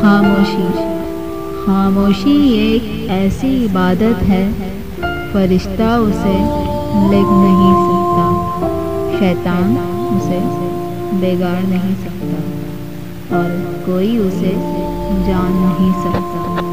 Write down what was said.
खामोशी। खामोशी एक ऐसी इबादत है, फरिश्ता उसे लिख नहीं सकता, शैतान उसे बिगाड़ नहीं सकता और कोई उसे जान नहीं सकता।